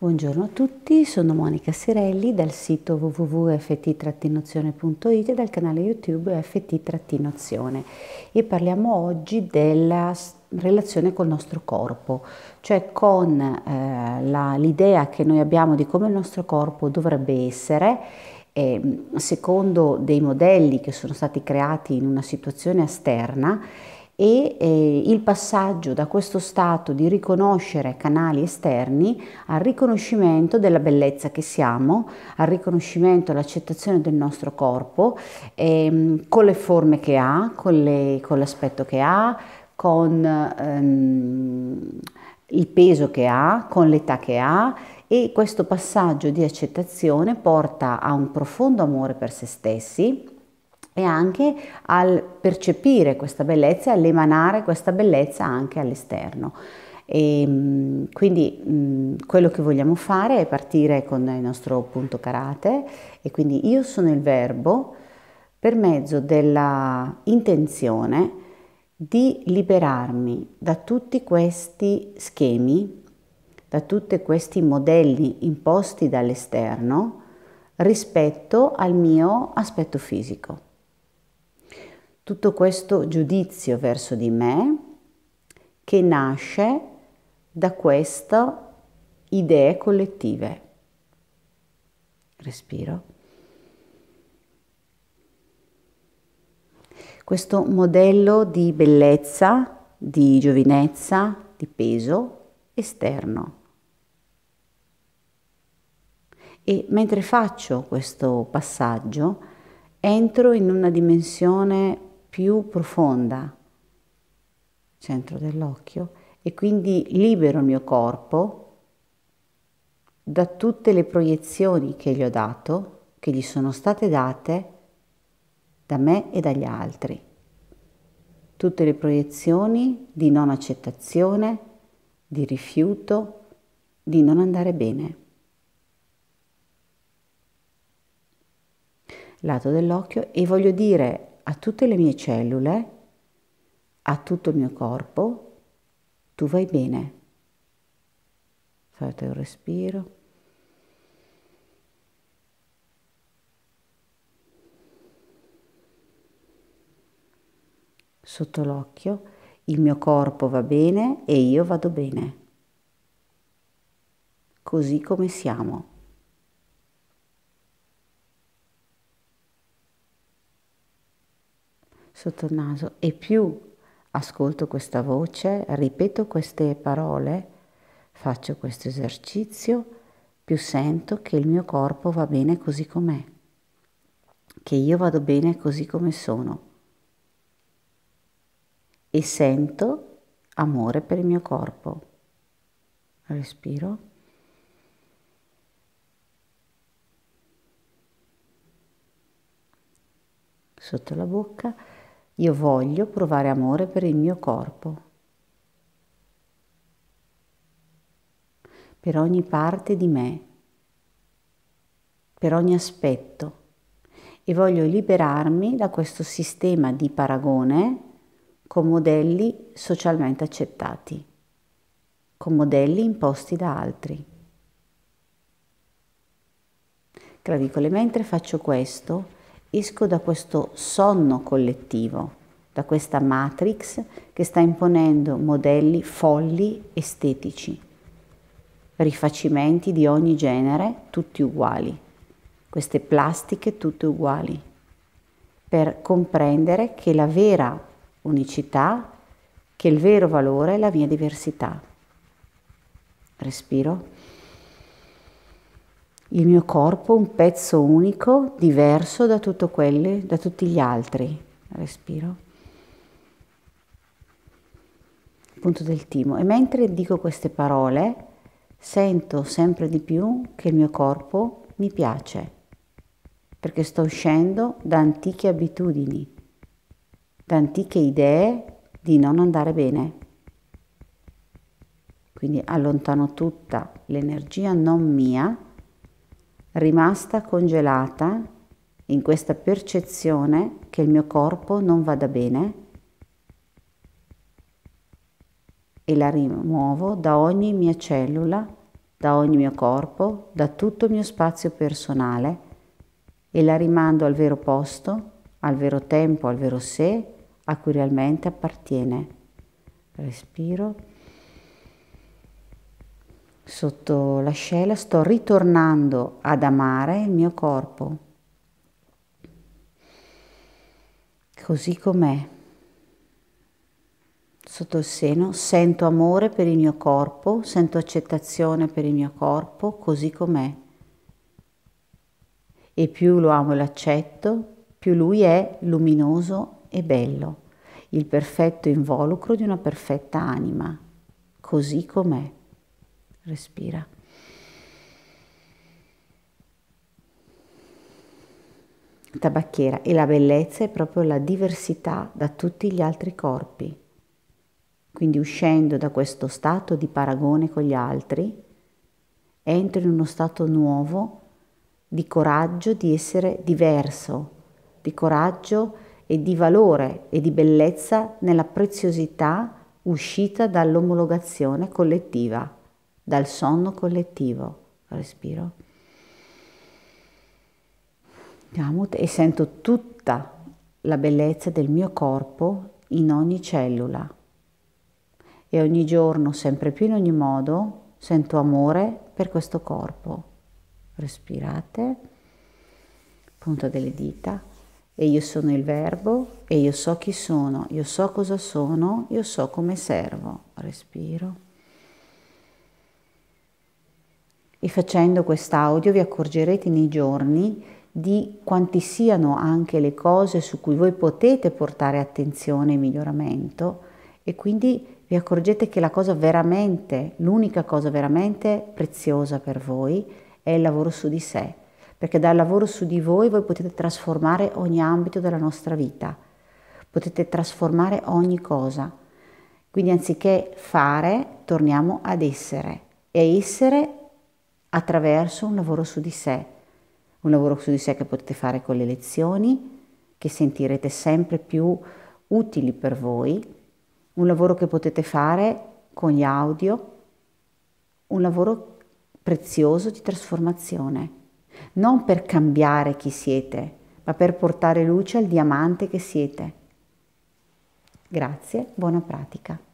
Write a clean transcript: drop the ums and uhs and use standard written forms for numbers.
Buongiorno a tutti, sono Monica Sirelli dal sito www.ft-azione.it e dal canale YouTube FT-azione e parliamo oggi della relazione col nostro corpo, cioè con l'idea che noi abbiamo di come il nostro corpo dovrebbe essere secondo dei modelli che sono stati creati in una situazione esterna e il passaggio da questo stato di riconoscere canali esterni al riconoscimento della bellezza che siamo, al riconoscimento e all'accettazione del nostro corpo con le forme che ha, con l'aspetto che ha, con il peso che ha, con l'età che ha, e questo passaggio di accettazione porta a un profondo amore per se stessi e anche al percepire questa bellezza e all'emanare questa bellezza anche all'esterno. Quindi quello che vogliamo fare è partire con il nostro punto karate, e quindi io sono il verbo per mezzo della intenzione di liberarmi da tutti questi schemi, da tutti questi modelli imposti dall'esterno rispetto al mio aspetto fisico. Tutto questo giudizio verso di me che nasce da queste idee collettive. Respiro. Questo modello di bellezza, di giovinezza, di peso esterno. E mentre faccio questo passaggio, entro in una dimensione più profonda, centro dell'occhio, e quindi libero il mio corpo da tutte le proiezioni che gli ho dato, che gli sono state date da me e dagli altri. Tutte le proiezioni di non accettazione, di rifiuto, di non andare bene. Lato dell'occhio, e voglio dire a tutte le mie cellule, a tutto il mio corpo: tu vai bene. Fate un respiro. Sotto l'occhio, il mio corpo va bene e io vado bene, così come siamo. Sotto il naso, e più ascolto questa voce, ripeto queste parole, faccio questo esercizio, più sento che il mio corpo va bene così com'è, che io vado bene così come sono, e sento amore per il mio corpo. Respiro. Sotto la bocca, io voglio provare amore per il mio corpo, per ogni parte di me, per ogni aspetto, e voglio liberarmi da questo sistema di paragone con modelli socialmente accettati, con modelli imposti da altri. Clavicole, mentre faccio questo, esco da questo sonno collettivo, da questa matrix che sta imponendo modelli folli estetici, rifacimenti di ogni genere, tutti uguali, queste plastiche tutte uguali, per comprendere che la vera unicità, che il vero valore è la mia diversità. Respiro. Il mio corpo, un pezzo unico, diverso da tutti gli altri. Respiro. Punto del timo. E mentre dico queste parole, sento sempre di più che il mio corpo mi piace, perché sto uscendo da antiche abitudini, da antiche idee di non andare bene. Quindi allontano tutta l'energia non mia, rimasta congelata in questa percezione che il mio corpo non vada bene, e la rimuovo da ogni mia cellula da ogni mio corpo, da tutto il mio spazio personale e la rimando al vero posto, al vero tempo, al vero sé a cui realmente appartiene. Respiro. Sotto l'ascella sto ritornando ad amare il mio corpo, così com'è. Sotto il seno sento amore per il mio corpo, sento accettazione per il mio corpo, così com'è. E più lo amo e lo accetto, più lui è luminoso e bello, il perfetto involucro di una perfetta anima, così com'è. Respira. Tabacchiera, e la bellezza è proprio la diversità da tutti gli altri corpi. Quindi uscendo da questo stato di paragone con gli altri, entro in uno stato nuovo di coraggio di essere diverso, di coraggio e di valore e di bellezza nella preziosità uscita dall'omologazione collettiva, dal sonno collettivo. Respiro. E sento tutta la bellezza del mio corpo in ogni cellula. E ogni giorno, sempre più in ogni modo, sento amore per questo corpo. Respirate, punta delle dita, e io sono il verbo, e io so chi sono, io so cosa sono, io so come servo. Respiro. E facendo quest'audio vi accorgerete nei giorni di quanti siano anche le cose su cui voi potete portare attenzione e miglioramento, e quindi vi accorgete che la cosa veramente, l'unica cosa veramente preziosa per voi è il lavoro su di sé, perché dal lavoro su di voi potete trasformare ogni ambito della nostra vita, potete trasformare ogni cosa. Quindi anziché fare, torniamo ad essere, e essere attraverso un lavoro su di sé, un lavoro su di sé che potete fare con le lezioni, che sentirete sempre più utili per voi, un lavoro che potete fare con gli audio, un lavoro prezioso di trasformazione, non per cambiare chi siete, ma per portare luce al diamante che siete. Grazie, buona pratica.